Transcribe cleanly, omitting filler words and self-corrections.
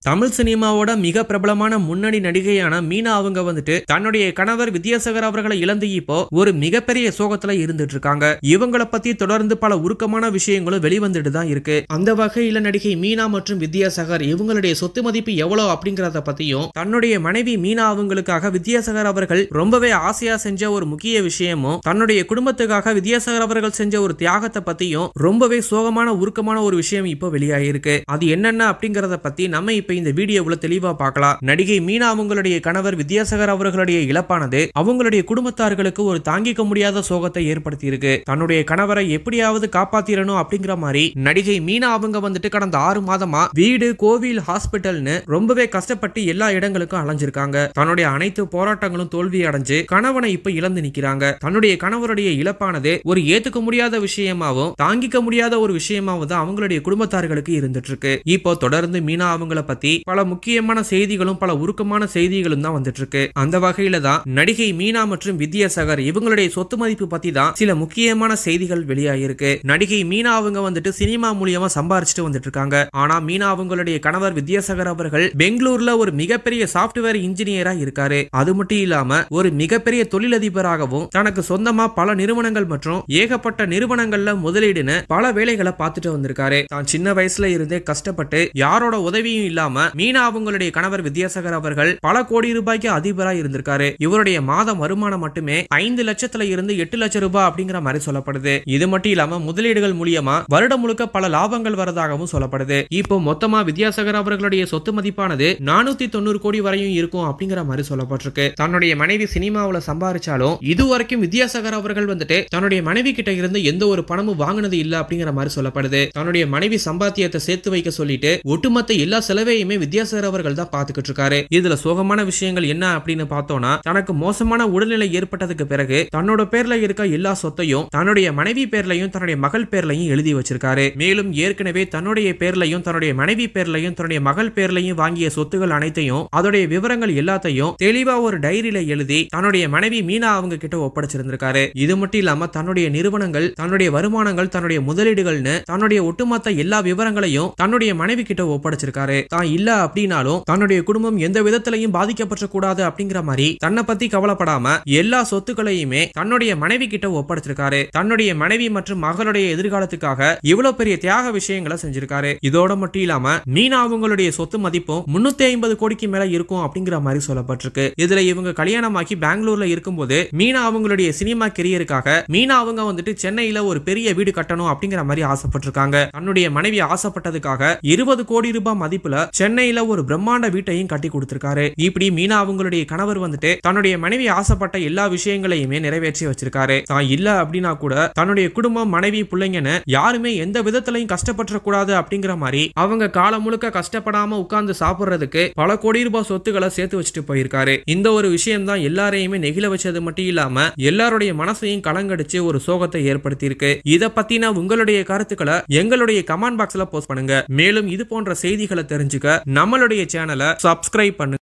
தமிழ் சினிமாவோட மிக பிரபலமான முன்னணி நடிகையான மீனா அவங்க வந்துட்டு தன்னுடைய கணவர் வித்யாசாகர் அவர்களை இழந்து இப்போ ஒரு மிகப்பெரிய சோகத்துல இருந்துட்டு இருக்காங்க. இவங்களை பத்தி தொடர்ந்து பல உருக்கமான விஷயங்களும் வெளிவந்துட்டு தான் இருக்கு. அந்த வகையில நடிகை மீனா மற்றும் வித்யாசாகர் இவங்களுடைய சொத்து மதிப்பு எவ்வளவு அப்படிங்கறத பத்தியும் தன்னுடைய மனைவி மீனா அவங்களுக்காக வித்யாசாகர் அவர்கள் ரொம்பவே ஆசையா செஞ்ச ஒரு முக்கிய விஷயமும் தன்னுடைய குடும்பத்துக்காக வித்யாசாகர் அவர்கள் செஞ்ச ஒரு தியாகத்தை பத்தியும் ரொம்பவே சோகமான உருக்கமான ஒரு விஷயம் இப்போ வெளியாயிருக்கு. அது என்னென்ன அப்படிங்கறத பத்தி நம்ம இப்ப இந்த வீடியோவுல தெளிவா பார்க்கலாம். நடிகை மீனா அவங்களுடைய கணவர் வித்யாசாகர் அவர்களுடைய இழப்பானது அவங்களுடைய குடும்பத்தார்களுக்கு ஒரு தாங்கிக்க முடியாத சோகத்தை ஏற்படுத்தி இருக்கு. தன்னுடைய கணவரை எப்படியாவது காப்பாத்திரணும் அப்படிங்கிற மாதிரி நடிகை மீனா அவங்க வந்துட்டு கடந்த 6 மாதமா வீடு, கோவில், ஹாஸ்பிட்டல்னு ரொம்பவே கஷ்டப்பட்டு எல்லா இடங்களுக்கும் அலைஞ்சிருக்காங்க. தன்னுடைய அனைத்து போராட்டங்களும் தோல்வி அடைஞ்சு கணவனை இப்ப இழந்து நிக்கிறாங்க. தன்னுடைய கணவருடைய இழப்பானது ஒரு ஏத்துக்க முடியாத விஷயமாவும் தாங்கிக்க முடியாத ஒரு விஷயமாவும் தான் அவங்களுடைய குடும்பத்தார்களுக்கு இருந்துட்டு இருக்கு. இப்போ தொடர்ந்து மீனா அவங்கள பத்தி பல முக்கியமான செய்திகளும் பல உருக்கமான செய்திகளும் தான் வந்துட்டு இருக்கு. அந்த வகையில தான் நடிகை மீனா மற்றும் வித்யாசாகர் இவங்களுடைய சொத்து மதிப்பு பத்தி தான் சில முக்கியமான செய்திகள் வெளியாகிருக்கு. நடிகை மீனா அவங்க வந்துட்டு சினிமா மூலியமா சம்பாரிச்சுட்டு வந்துட்டு இருக்காங்க. ஆனா மீனா அவங்களுடைய கணவர் வித்யாசாகர் அவர்கள் பெங்களூர்ல ஒரு மிகப்பெரிய சாப்ட்வேர் இன்ஜினியரா இருக்காரு. அது மட்டும் இல்லாம ஒரு மிகப்பெரிய தொழிலதிபராகவும் தனக்கு சொந்தமா பல நிறுவனங்கள் மற்றும் ஏகப்பட்ட நிறுவனங்கள்ல முதலீடுன்னு பல வேலைகளை பார்த்துட்டு வந்திருக்காரு. தான் சின்ன வயசுல இருந்தே கஷ்டப்பட்டு யாரோட உதவியும் இல்லாம மீனா அவங்களுடைய கணவர் வித்யாசாகர் அவர்கள் பல கோடி ரூபாய்க்கு அதிபராக இருந்திருக்காரு. இவருடைய மாத வருமானம் மட்டுமே 5 லட்சத்துல இருந்து 8 லட்சம் ரூபாய் அப்படிங்கிற மாதிரி சொல்லப்படுது. இது மட்டும் இல்லாம முதலீடுகள் மூலியமா வருடம் முழுக்க பல லாபங்கள் வரதாகவும் சொல்லப்படுது. இப்போ மொத்தமா வித்யாசாகர் அவர்களுடைய சொத்து மதிப்பானது 490 கோடி வரையும் இருக்கும் அப்படிங்கிற மாதிரி சொல்லப்பட்டிருக்கு. தன்னுடைய மனைவி சினிமாவுல சம்பாதிச்சாலும் இதுவரைக்கும் வித்யாசாகர் அவர்கள் வந்துட்டு தன்னுடைய மனைவி கிட்ட இருந்து எந்த ஒரு பணமும் வாங்கினது இல்ல அப்படிங்கிற மாதிரி சொல்லப்படுது. தன்னுடைய மனைவி சம்பாத்தியத்தை சேர்த்து வைக்க சொல்லிட்டு ஒட்டுமொத்த எல்லா செலவையுமே வித்யாசாகர் அவர்கள் தான் பாத்துக்கிட்டு இருக்காரு. இதுல சோகமான விஷயங்கள் என்ன அப்படின்னு பார்த்தோம்னா தனக்கு மோசமான உடல்நிலை ஏற்பட்டதுக்கு பிறகு தன்னோட பேர்ல இருக்க எல்லா சொத்தையும் தன்னுடைய மனைவி பேர்லையும் தன்னுடைய மகள் பேர்லையும் எழுதி வச்சிருக்காரு. மேலும் ஏற்கனவே தன்னுடைய பேர்லையும் தன்னுடைய மனைவி பேர்லையும் தன்னுடைய மகள் பேர்லையும் வாங்கிய சொத்துகள் அனைத்தையும் அதோடைய விவரங்கள் எல்லாத்தையும் தெளிவா ஒரு டைரியில எழுதி தன்னுடைய மனைவி மீனா அவங்க கிட்ட ஒப்படைச்சிருந்திருக்காரு. இது மட்டும் இல்லாம தன்னுடைய நிறுவனங்கள், தன்னுடைய வருமானங்கள், தன்னுடைய முதலீடுகள்னு தன்னுடைய ஒட்டுமொத்த எல்லா விவரங்களையும் தன்னுடைய மனைவி கிட்ட ஒப்படைச்சிருக்காரு. தான் இல்ல அப்படின்னாலும் தன்னுடைய குடும்பம் எந்த விதத்திலையும் பாதிக்கப்பட கூடாது அப்படிங்கிற மாதிரி தன்னை பத்தி கவலைப்படாம எல்லா சொத்துக்களையுமே தன்னுடைய மனைவி கிட்ட ஒப்படைச்சிருக்காரு. தன்னுடைய மனைவி மற்றும் மகளுடைய எதிர்காலத்துக்காக இவ்வளவு பெரிய தியாக விஷயங்களை செஞ்சிருக்காரு. இதோட மட்டும் இல்லாம மீனா அவங்களுடைய சொத்து மதிப்பும் 350 கோடிக்கு மேல இருக்கும் அப்படிங்கிற மாதிரி சொல்லப்பட்டிருக்கு. இதுல இவங்க கல்யாணமாக்கி பெங்களூர்ல இருக்கும்போது மீனா அவங்களுடைய சினிமா கெரியருக்காக மீனா அவங்க வந்துட்டு சென்னையில ஒரு பெரிய வீடு கட்டணும் அப்படிங்கிற மாதிரி ஆசைப்பட்டிருக்காங்க. தன்னுடைய மனைவி ஆசைப்பட்டதுக்காக 20 கோடி ரூபாய் மதிப்புல சென்னையில ஒரு பிரம்மாண்ட வீட்டையும் கட்டி கொடுத்திருக்காரு. இப்படி மீனா அவங்களுடைய கணவர் வந்துட்டு தன்னுடைய மனைவி ஆசைப்பட்ட எல்லா விஷயங்களையுமே நிறைவேற்றி வச்சிருக்காரு. தான் இல்ல அப்படின்னா கூட தன்னுடைய குடும்பம், மனைவி, பிள்ளைங்கன்னு யாருமே எந்த விதத்திலையும் கஷ்டப்பட கூடாது அப்படிங்கிற மாதிரி அவங்க காலம் முழுக்க கஷ்டப்படாம உட்கார்ந்து சாப்பிடுறதுக்கு பல கோடி ரூபாய் சொத்துக்களை சேர்த்து வச்சுட்டு போயிருக்காரு. இந்த ஒரு விஷயம் தான் எல்லாரையுமே நெகிழ வச்சது மட்டும் இல்லாம எல்லாருடைய மனசையும் கலங்கடிச்சு ஒரு சோகத்தை ஏற்படுத்தி இருக்கு. இத பத்தின உங்களுடைய கருத்துக்களை எங்களுடைய கமெண்ட் பாக்ஸ்ல போஸ்ட் பண்ணுங்க. மேலும் இது போன்ற செய்திகளை தெரிஞ்சுக்க நம்மளுடைய சேனலை சப்ஸ்கிரைப் பண்ணுங்க.